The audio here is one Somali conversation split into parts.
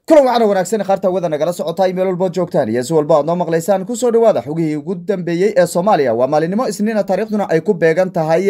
kulan waxaana wanaagsan qaarta wada nagala socotay meel walba joogtaan iyo si walba aad noo maqlaysaan kusoo dhawaada xogihii ugu dambeeyey ee Soomaaliya waa maalinimo isniina taariikhduna ay ku beegan tahay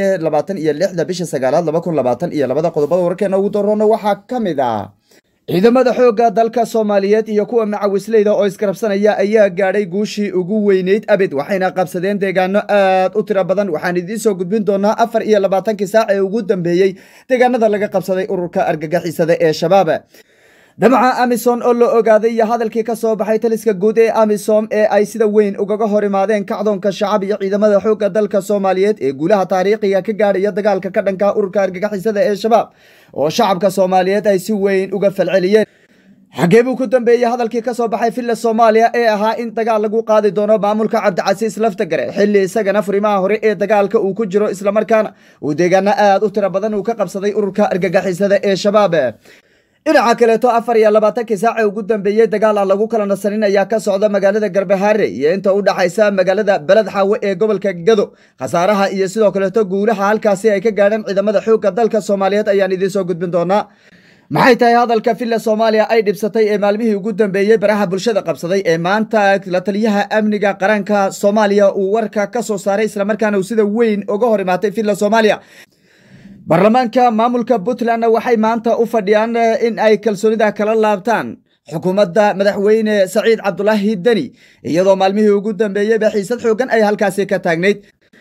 26 bisha 9 2022 qodobada warkeena ugu doorona waxaa kamid ah ciidamada xoogga dalka Soomaaliyeed iyo kuwa macawisleyda oo iskarabsanaya ayaa gaadhay guushii ugu weyneyd abid waxayna qabsadeen deegaano aad u tiro badan waxaan idin soo gudbin doonaa 24 saac ee ugu dambeeyey deegaanada laga qabsaday ururka argagixisada ee shabaab damaca Amisom oo la ogaaday iyo hadalkii ka soo baxay taliska guud ee Amisom ee ay sida weyn ugaga horimaadeen kacdoonka shacab iyo ciidamada xoogga dalka Soomaaliyeed ee guulaha taariikhiga ka gaadhay dagaalka ka dhanka ururka argagixisada ee shabaab oo shacabka Soomaaliyeed ay si weyn uga falceliyeen xageebu ku dambeeyay hadalkii ka soo baxay filla Soomaaliya ee ahaa in dagaal lagu qaadi doono maamulka Cabdicasiis Laftagare xilli isagana furimaha hore ee dagaalka uu ku jiro isla markaana uu deegaano aad u tiro badan uu ka qabsaday ururka argagixisada ee shabaab dhinaca kaleeto 24 saac ugu dambeeyay dagaal aan lagu kala nasanin ayaa ka socda magaalada Garbaharre iyo inta u dhaxaysa magaalada Balad Xawe ee gobolka Gado khasaaraha iyo sidoo kaleeto guulaha halkaasi ay ka gaadhaan ciidamada xoogga dalka Soomaaliyeed ayaan idin soo gudbin doonaa maxay tahay hadalka filla Soomaaliya ay dhibsatay ee maalmihii ugu dambeeyay baraha bulshada qabsaday ee maanta la taliyaha amniga qaranka Soomaaliya uu warka ka soo saaray isla markaana uu sida weyn uga horimaatay filla Soomaaliya baarlamaanka maamulka Puntland waxay maanta u fadhiyaan in ay kalsoonida kala laabtaan xukuumadda madaxweyne Saciid Cabdullaahi Dani iyadoo maalmihii ugu dambeeyay xiisad xoogan ay halkaasi ka taagneyd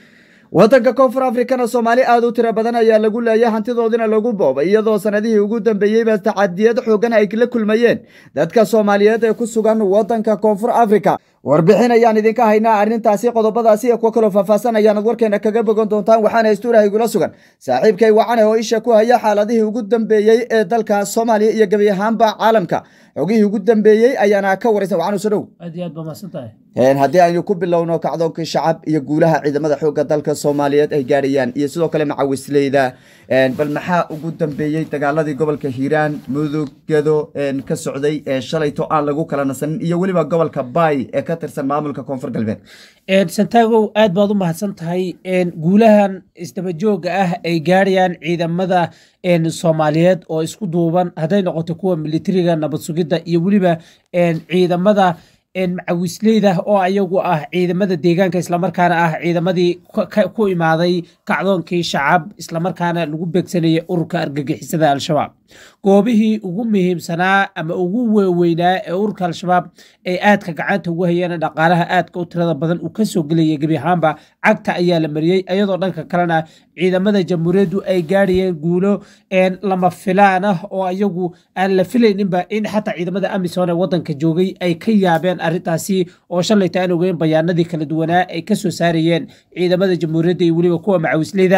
wadanka Koonfur Afrikana Soomaali aad u tiro badan ayaa lagu leeyahay hantidoodina lagu boobay iyadoo sanadihii ugu dambeeyay tacadiyad xoogan ay la kulmayeen dadka Soomaaliyeed ee ku sugan wadanka Koonfur Afrika warbixin ayaan idinka haynaa arrintaasi qodobadaasi iyo kuwa kale faahfaahsan ayaan warkeena kaga bogan doontaan waxaana istuurahay gula sugan saaxiibkay waxaan oo isha ku haya xaaladihii ugu dambeeyay ee dalka Soomaaliya iyo gabi ahaanba caalamka xogihii ugu dambeeyay ayaana ka waraysan waxaan soo dhow aad iyo aad ba maasantahay haddii aynu ku bilowno kacdoonkii shacab iyo guulaha ciidamada xoogga dalka Soomaaliyeed ay gaarayaan iyo sidoo kale macawisleyda bal maxaa ugu dambeeyay dagaaladii gobolka Hiiraan Mudug Gado ka socday ee shalayto aan lagu kala nasanin iyo waliba gobolka Bay ee ka tirsan maamulka Koonfur Galbeed Santiago aad baad u mahadsantahay guulahan isdaba jooga ah ay gaarayaan ciidamada Soomaaliyeed oo isku duuban haday noqoto kuwa militariga nabad sugidda iyo waliba ciidamada macawisleyda oo ayagu ah ciidamada deegaanka isla markaana ah ciidamadii ku imaaday kacdoonkii shacab isla markaana lagu beegsanayay ururka argagixisada al-shabaab goobihii ugu muhiimsanaa ama ugu weynaa ee ururka al-shabaab ay aadka gacanta ugu hayeen dhaqaalaha aadka u tirada badan uu ka soo gelayay gabi ahaanba cagta ayaa la mariyey iyadoo dhanka kalena ciidamada jamhuuriyaddu ay gaarayeen guulo lama filaan ah oo ayagu aan la filayninba in xataa ciidamada Amisom ee wadanka joogay ay ka yaabeen arrintaasi oo shalayta aan ogeyn bayaanadii kala duwanaa ay ka soo saarayeen ciidamada jamhuuriyadda iyo waliba kuwa macawisleyda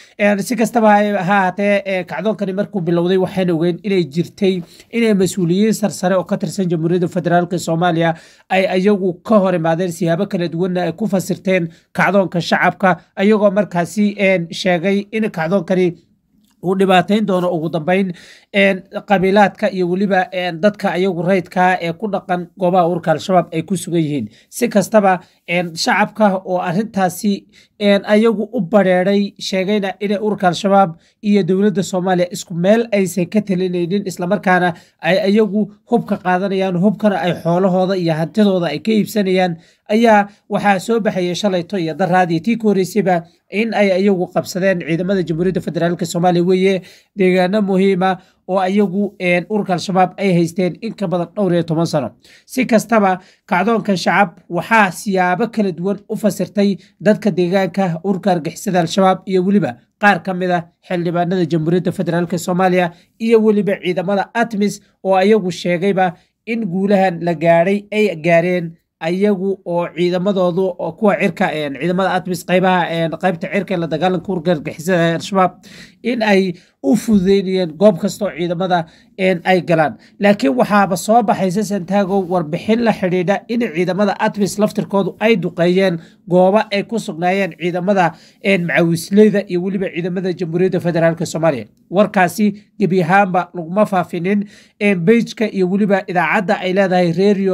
si kastaba ha ahaatee kacdoonkani markuu bilowday waxaan ogeyn inay jirtay inay mas'uuliyiin sarsare oo ka tirsan jamhuuriyadda federaalka Soomaaliya ay ayagu ka hor imaadeen siyaabo kala duwan ay ku fasirteen kacdoonka shacabka ayagoo markaasi sheegay in kacdoonkani uu dhibaateyn doono ugu dambeyn qabiilaadka iyo waliba dadka ayagu raydka ee ku dhaqan goobaha ururka al-shabaab ay ku sugan yihiin si kastaba shacabka oo arrintaasi ayagu u bareeray sheegayna inay ururka al-shabaab iyo dowladda Soomaaliya isku meel aysan ka talinaynin isla markaana ay ayagu hubka qaadanayaan hubkana ay xoolahooda iyo hantidooda ay ka iibsanayaan ayaa waxaa soo baxayay shalayto iyo daraadii tii ku horeysayba in ay ayagu qabsadeen ciidamada jamhuuriyadda federaalka Soomaaliya weeye deegaano muhiima oo ayagu ururka al-shabaab ay haysteen in ka badan 12 sano si kastaba kacdoonka shacab waxaa siyaabo kala duwan u fasirtay dadka deegaanka ururka argagixisada al-shabaab iyo waliba qaar ka mid ah xildhibaanada jamhuuriyadda federaalka Soomaaliya iyo waliba ciidamada ATMIS oo ayagu sheegayba in guulahan la gaaray ay gaareen ayagu oo ciidamadoodu oo kuwa cirka ciidamada ATMIS qaybta cirka la dagaalanka ururka argagixisada al-shabaab in ay u fududeeyeen goob kasto ciidamada ay galaan laakiin waxaaba soo baxaysa Santiago warbixin la xiriidha in ciidamada ATMIS laftirkoodu ay duqeeyeen gooba ay ku sugnaayeen ciidamada macawisleyda iyo waliba ciidamada jamhuuriyadda federaalka Soomaaliya warkaasi gabi ahaanba laguma faafinin page-ka iyo waliba idaacadda ay leedahay radio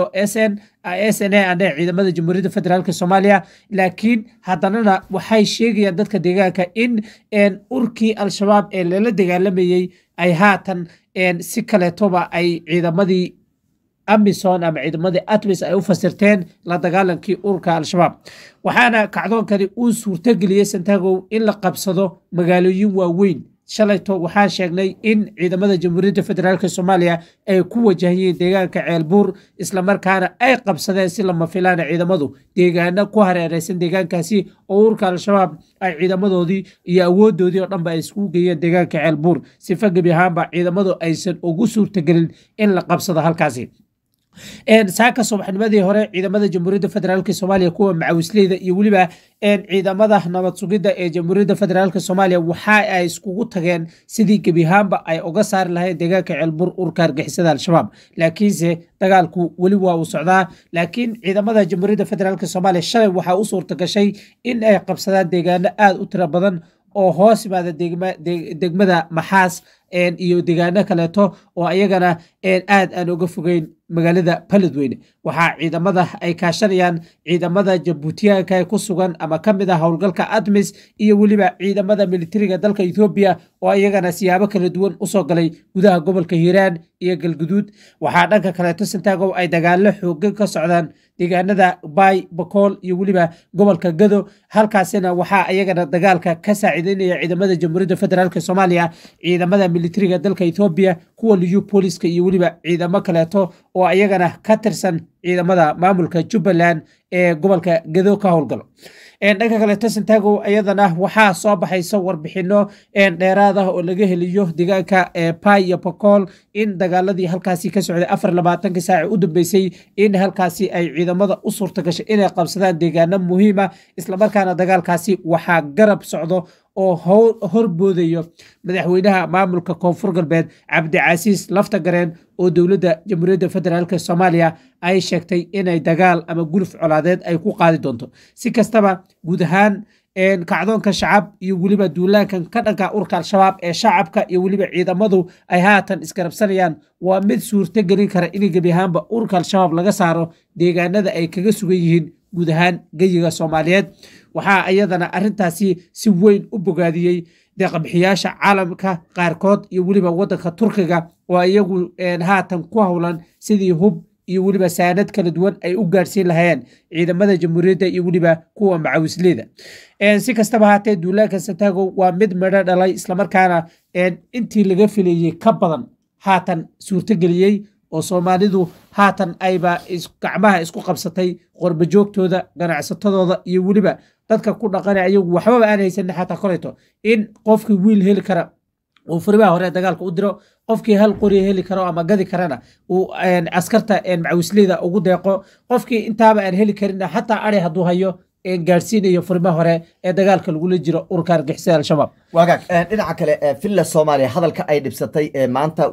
SNA ande ciidamada jamhuuriyadda federaalka Soomaaliya laakiin haddana waxay sheegayaan dadka deegaanka in ururkii al-shabaab ee la dagaalamayay ay haatan si kale toba ay ciidamadii amison ama ciidamadii atmis ay u fasirteen la dagaalankii ururka al-shabaab waxaana kacdoonkani uu suurtageliyey santagow in la qabsado magaalooyin waaweyn shalayto waxaan sheegnay in ciidamada jamhuuriyadda federaalk soomaaliya ay ku wajahayeen deegaanka ceelbuur islamarkaana ay qabsadeen si lama filaana ciidamadu deegaano ku hareereysan deegaankaasi oo ururka al-shabaab ay ciidamadoodii iyo awoodoodii oo dhanba ay iskugu geeyeen deegaanka ceelbuur sifa gebi ahaanba ciidamadu aysan ugu suurtagelin in la qabsado halkaasi saaka subaxnimadii hore ciidamada jamhuuriyadda federaalk soomaaliya kuwa macawisleyda iyo weliba ciidamada nabad sugidda ee jamhuuriyadda federaalk soomaaliya waxa ay iskugu tageen sidii gebi ahaanba ay uga saari lahayn deegaanka ceelbuur ururka argixisada al-shabaab laakiinse dagaalku weli waa uu socdaa laakiin ciidamada jamhuuriyadda federaalk soomaaliya shalay waxaa u suurta gashay in ay qabsadaan deegaano aada u tiro badan oo hoos yimaada degmada maxaas iyo deegaano kaleeto oo ayagana aad aan uga fogeyn magaalada baledweyne waxaa ciidamada ay kaashanayaan ciidamada jabuutiyaanka ee ku sugan ama ka mid ah howlgalka admis iyo weliba ciidamada militariga dalka ethoobiya oo iyagana siyaabo kala duwan usoo galay gudaha gobolka hiiraan iyo galguduud waxaa dhanka kaleeto santagow ay dagaalo xoogan ka socdaan deegaanada baay bakool iyo weliba gobolka gado halkaasina waxaa iyagana dagaalka ka saaciideynaya ciidamada jamhuuriyadda federaalk soomaaliya ciidamada militariga dalka ethoobiya kuwa liyu booliska iyo weliba ciidamo kaleeto oo ayagana ka tirsan ciidamada maamulka jubbaland ee gobolka gado ka howlgalo dhanka kaleeto santagow ayadana waxaa soo baxaysa warbixino dheeraad ah oo laga heliyo deegaanka bay iyo bakool in dagaaladii halkaasi ka socday 24 saac u dambeysay in halkaasi ay ciidamada u suurta gashay inay qabsadaan deegaano muhiima islamarkaana dagaalkaasi waxaa garab socdo oo horboodayo madaxweynaha maamulka koonfur galbeed cabdicasiis laftagareen oo dowladda jamhuuriyadda federaalk soomaaliya ay sheegtay inay dagaal ama guluf colaadeed ay ku qaadi doonto si kastaba guud ahaan kacdoonka shacab iyo weliba duulaankan ka dhanka ururka al-shabaab ee shacabka iyo weliba ciidamadu ay haatan isgarabsanayaan waa mid suurto gelin kara in gebi ahaanba ururka al-shabaab laga saaro deegaanada ay kaga sugan yihiin guud ahaan geyiga soomaaliyeed waxaa iyadana arintaasi si weyn u bogaadiyey deeqabixiyaasha caalamka qaarkood iyo weliba wadanka turkiga oo iyagu haatan ku howlan sidii hub iyo weliba saanad kala duwan ay u gaarsiin lahayeen ciidamada jamhuuriyadda iyo weliba kuwa macawisleyda si kastaba haatee duulaanka santagow waa mid midho dhalay islamarkaana intii laga filayey ka badan haatan suurtogeliyey oo soomaalidu haatan ayba gacmaha isku qabsatay qorbajoogtooda ganacsatadooda iyo weliba dadka ku dhaqana ayagu waxbaba aan haysanin xataa koleeto in qofkii wiil heli kara uu furimaha hore dagaalka u diro qofkii hal qori heli karo ama gadi karana uu askarta macawisleyda ugu deeqo qofkii intaaba aan heli karin xataa ari hadduu hayo gaarsiinayo furimaha hore ee dagaalka lagula jiro ururka argixisada al-shabaab wagaag dhinaca kale villa soomaaliya hadalka ay dhibsatay maanta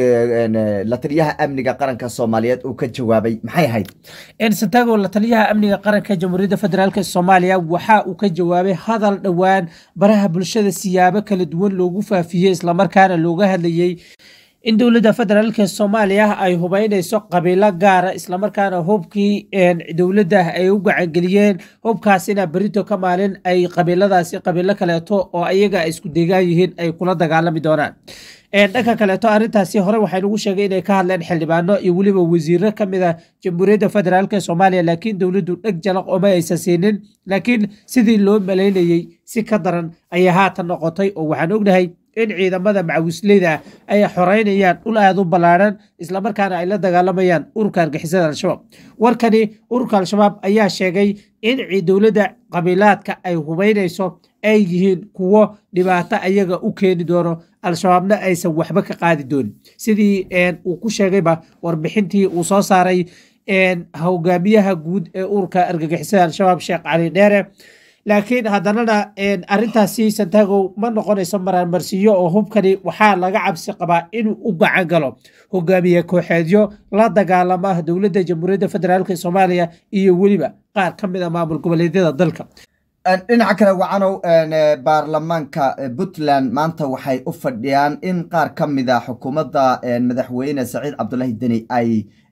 la taliyaha amniga qaranka soomaaliyeed uu ka jawaabay maxay ahayd santago la taliyaha amniga qaranka jamhuuriyadda federaalk soomaaliya waxa uu ka jawaabay hadal dhowaan baraha bulshada siyaabo kala duwan loogu faafiyey islamarkaana looga hadlayey in dowladda federaalk soomaaliya ay hubeynayso qabiilo gaara islamarkaana hubkii dowladda ay u gacangeliyeen hubkaasina berito ka maalin ay qabiiladaasi qabiilo kaleeto oo ayaga isku deegaan yihiin ay kula dagaalami doonaan dhanka kaleeto arrintaasi hore waxaynugu sheegay inay ka hadleen xildhibaano iyo weliba wasiiro ka mid a jamhuuriyadda federaalk soomaaliya laakiin dowladdu dheg jalaq oma aysan siinin laakiin sidii loo malaynayey si ka daran ayaa haatan noqotay oo waxaan ognahay in ciidamada macawisleyda ay xoreynayaan dhul aad u ballaaran islamarkaana ay la dagaalamayaan ururka argixisada al-shabaab warkani ururka al-shabaab ayaa sheegay in dowladda qabiilaadka ay hubeynayso ay yihiin kuwo dhibaato ayaga u keeni doono al-shabaabna aysan waxba ka qaadi doonin sidii uu ku sheegayba warbixintii uu soo saaray hogaamiyaha guud ee ururka argagixisada al-shabaab sheekh cali dheere laakiin haddanana arrintaasi santagow ma noqonayso mararmarsiyo oo hubkani waxaa laga cabsi qabaa inuu u gacan galo hogaamiye kooxeedyo la dagaalama dowladda jamhuuriyadda federaalk soomaaliya iyo weliba qaar ka mid a maamul goboleedyada dalka dhinaca kale wacanow baarlamaanka puntland maanta waxay u fadhiyaan in qaar ka mid a xukuumadda madaxweyne saciid cabdulaahi deni ay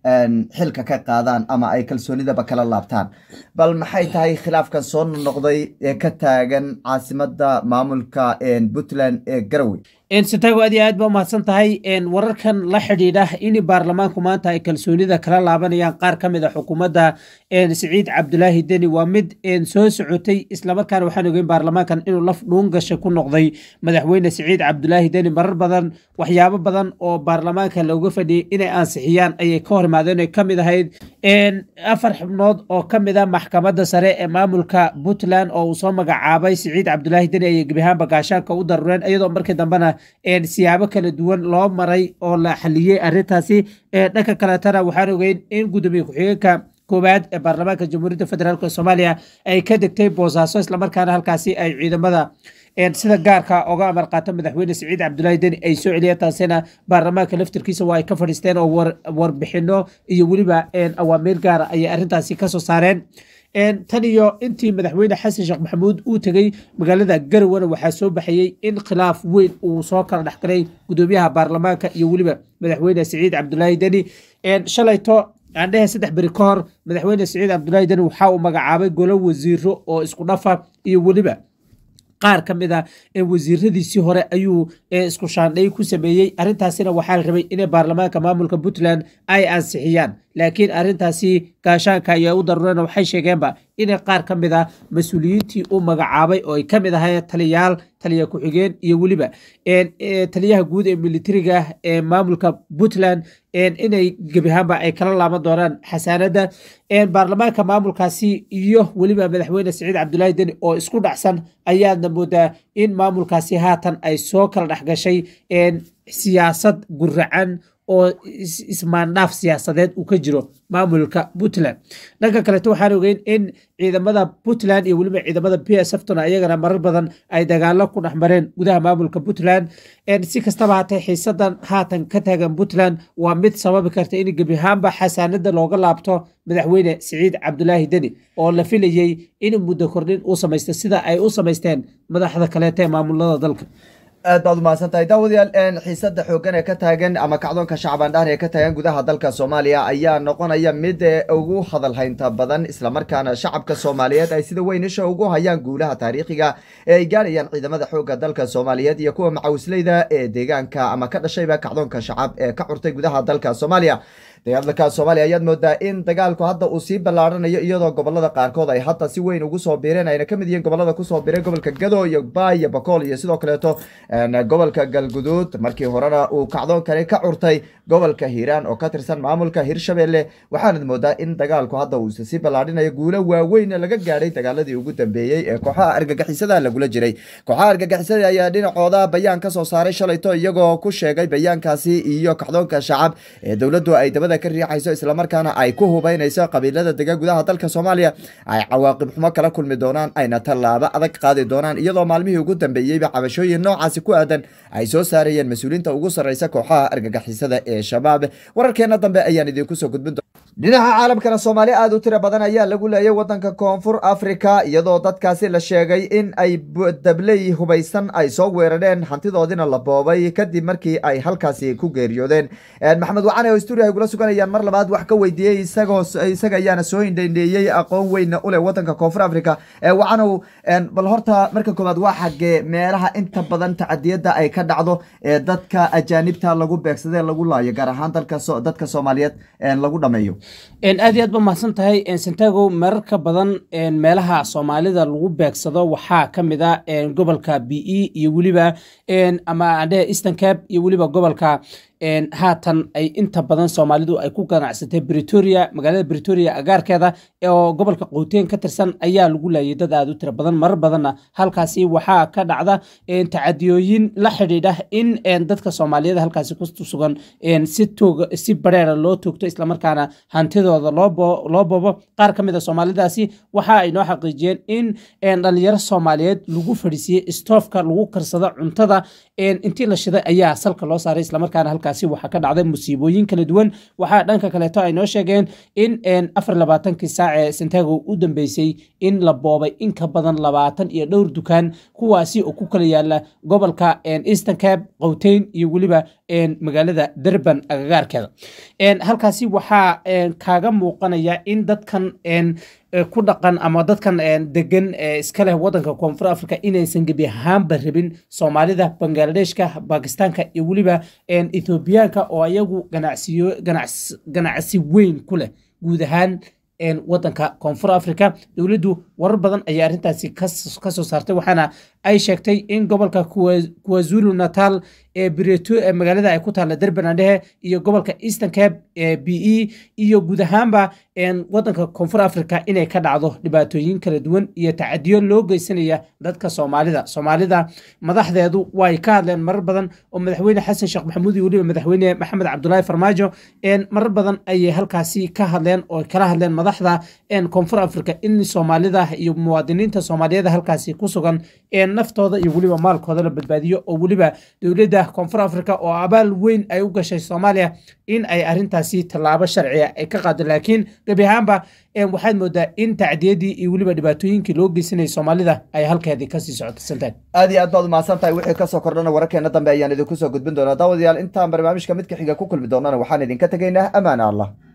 xilka ka qaadaan ama ay kalsoonidaba kala laabtaan. bal maxay tahay khilaafkan soo noqday ee ka taagan caasimada maamulka Puntland ee Garowe? sitago aad iyo aad baa umahadsan tahay wararkan la xidhiidha in baarlamaanku maanta ay kalsoonida kala laabanayaan qaar ka mid a xukuumadda Siciid Cabdulaahi Deni waa mid soo socotay islamarkaana waxaan ogeyn baarlamaankan inuu laf dhuun gashay ku noqday madaxweyne Siciid Cabdulaahi Deni marar badan waxyaabo badan oo baarlamaanka looga fadhiyay inay ansixiyaan ayay ka hor imaadeen ay ka mid ahayd 4 xubnood oo ka mid ah maxkamadda sare ee maamulka Puntland oo uu soo magacaabay Siciid Cabdulaahi Deni ay gebi ahaanba gaashaanka u darureen iyadoo markii dambena siyaabo kala duwan loo maray oo la xaliyay arrintaasi dhanka kaletana waxaan ogeyn in gudoomiye ku-xigeenka koowaad ee baarlamaanka jamhuuriyadda federaalk Soomaaliya ay ka degtay Boosaaso islamarkaana halkaasi ay ciidamada sida gaarka oga amar qaato madaxweyne Siciid Cabdulaahi Deni ay soo celiyeen taasina baarlamaanka laftirkiisa waa ay ka fadhiisteen oo warbixino iyo weliba awaamiir gaar ah ayay arrintaasi ka soo saareen. tan iyo intii madaxweyne xasan sheekh maxamuud uu tegey magaalada Garowe waxaa soo baxayay in khilaaf weyn uu soo kala dhexgalay gudoomiyaha baarlamaanka iyo weliba madaxweyne Siciid Cabdulaahi Deni shalayto aan dhahay 3 bari ka hor madaxweyne Siciid Cabdulaahi Deni waxa uu magacaabay golo wasiiro oo isku dhafa iyo weliba qaar ka mid ah wasiiradiisii hore ayuu isku shaandhay ku sameeyay arrintaasina waxaa la rabay in baarlamaanka maamulka Puntland ay ansixiyaan laakiin arrintaasi gaashaanka ayaa u darureen waxay sheegeenba in qaar ka mid ah mas'uuliyiintii uu magacaabay oo ay ka mid ahaayeen taliya ku-xigeen iyo weliba taliyaha guud ee militariga ee maamulka Puntland inay gebi ahaanba ay kala laaban doonaan xasaanada baarlamaanka maamulkaasi iyo weliba madaxweyne Siciid Cabdulaahi Deni oo isku dhacsan ayaadna moodaa in maamulkaasi haatan ay soo kala dhexgashay siyaasad guracan oo ismaandhaaf siyaasadeed uu ka jiro maamulka Puntland. dhanka kale waxaan ogeyn in ciidamada Puntland iyo weliba ciidamada PSF tona ayagana marar badan ay dagaalo ku dhaxmareen gudaha maamulka Puntland si kastaba haatee xiisadan haatan ka taagan Puntland waa mid sababi karta in gebi ahaanba xasaanada looga laabto madaxweyne Siciid Cabdulaahi Deni oo la filayay in muddo kordhin uu sameeyo sida ay u sameysteen madaxda kale ee maamulada dalka. aad baad umahadsantahay daawadayaal xiisada xoogan ee ka taagan ama kacdoonka shacban dhaar ee ka taagan gudaha dalka Soomaaliya ayaa noqonaya mid ugu hadal haynta badan islamarkaana shacabka Soomaaliyeed ay sida weyn isha ugu hayaan guulaha taariikhiga ee ay gaarayaan ciidamada xooga dalka Soomaaliyeed iyo kuwa macawisleyda ee deegaanka ama ka dhashayba kacdoonka shacab ee ka curtay gudaha dalka Soomaaliya. dagaalka Soomaaliya ayaad moodaa in dagaalku hadda uu sii ballaaranayo iyadoo gobolada qaarkood ay hadda si weyn ugu soo biireen ayna kamid yihiin gobolada ku soo biiray gobolka Gado iyo Baay iyo Bakool iyo sidoo kale gobolka Galguduud markii horena uu kacdoon kale ka curtay gobolka Hiiraan oo ka tirsan maamulka Hirshabelle waxaana moodaa in dagaalku hadda uu sii ballaaranayo guulo waaweyn laga gaaray dagaaladii ugu dambeeyay ee kooxaha argagixisada lagula jiray. kooxaha argagixisada ayaa dhinacooda bayaan ka soo saaray shalayto iyagoo ku sheegay bayaankaasi iyo kacdoonka shacab ee dawladdu ay dabada ka riixayso islamarkaana ay ku hubaynayso qabiilada degan gudaha dalka Soomaaliya ay cawaaqib xumo kala kulmi doonaan ayna tallaabo adag qaadi doonaan iyadoo maalmihii ugu dambeeyayba cabashooyin noocaasi ku aadan ay soo saarayeen mas'uuliyiinta ugu sareysa kooxaha argagixisada ee shabaab. wararkeena dambe ayaan idinku soo gudbin dhinaca caalamkana Soomaali aad u tiro badan ayaa lagu leeyay wadanka Koonfur Afrika iyadoo dadkaasi la sheegay in ay dablay hubaysan ay soo weerareen hantidoodina la boobay kadib markii ay halkaasi ku geeriyoodeen. maxamed wacane oo studio ay kula suganayaan mar labaad wax ka weydiiyay isaga ayaana soo indheeyay aqoon weyn u leh wadanka Koonfur Afrika. wacano bal horta marka koobaad waa xagee meelaha inta badan tacadiyada ay ka dhacdo ee dadka ajaanibta lagu beegsaday lagu laayo gaar ahaan dadka Soomaaliyeed lagu dhameeyo. aad iyo aad ba mahadsan tahay Santiago mararka badan meelaha Soomaalida lagu beegsado waxaa ka mid ah gobolka BE iyo weliba ama Eastern Cape iyo weliba gobolka haatan ay inta badan Soomaalidu ay ku ganacsatay Pretoria magaalada Pretoria agaarkeeda oo gobolka Qowteen ka tirsan ayaa lagu laayay dad aad u tiro badan marar badanna halkaasi waxaa ka dhacda tacadiyooyin la xidhiidha in dadka Soomaaliyeed halkaasi ku sugan si bareera loo toogto islamarkaana hantidooda loo boobo. qaar ka mid ah Soomaalidaasi waxa ay noo xaqiijiyeen in dhalinyaro Soomaaliyeed lagu fadhiisiyay stoofka lagu karsado cuntada intii la shiday ayaa salka loo saaray islamarkaana halkaasi waxa ka dhacday musiibooyin kala duwan. waxaa dhanka kaleeto ay noo sheegeen in 24 saac ee Santiago u dambeysay in la boobay in ka badan 20 iyo dhowr dukaan kuwaasi oo ku kala yaala gobolka Eastern Cape, Qowteen iyo weliba magaalada Durban agagaarkeeda halkaasi waxaa kaaga muuqanaya in dadkan ku dhaqan ama dadkan degan iska leh wadanka Koonfur Afrika inaysan gebi ahaanba rabin Soomaalida, Bangladeshka, Pakistanka iyo waliba Ethiopiaanka oo ayagu ganacsi weyn ku leh guud ahaan wadanka Koonfur Afrika. dawladdu warar badan ayaa arrintaasi ka soo saartay waxaana ay sheegtay in gobolka KwaZulu Natal Bireeto magaalada ay ku taala Durban iyo gobolka Eastern Cape BE iyo guud ahaanba wadanka Koonfur Afrika inay ka dhacdo dhibaatooyin kala duwan iyo tacadiyo loo geysanaya dadka Soomaalida madaxdeedu way ka hadleen marar badan oo madaxweyne Xasan Sheekh Maxamuud iyo waliba madaxweyne Maxamed Cabdullaahi Farmaajo marar badan ayay halkaasi ka hadleen oo kala hadleen madaxda Koonfur Afrika in Soomaalida iyo muwaadiniinta Soomaaliyeed halkaasi ku sugan naftooda iyo waliba maalkooda la badbaadiyo oo waliba dawladda Koonfur Afrika oo abaal weyn ay u gashay Soomaaliya in ay arrintaasi tallaabo sharci ah ay ka qaado. laakiin gabi ahaanba waxaad moodaa in tacdiyadii iyo waliba dhibaatooyinkii loo geysanayay Soomaalida ay halkeedii ka sii socotaan. aad iyo aad baad umahadsan tahay. wixii ka soo kordhana wararkeena dambe ayaan idinku soo gudbin doonaa daawadayaal. intaan barnaamijka midka xiga ku kulmi doonana waxaan idinka tegaynaa amaana Allah.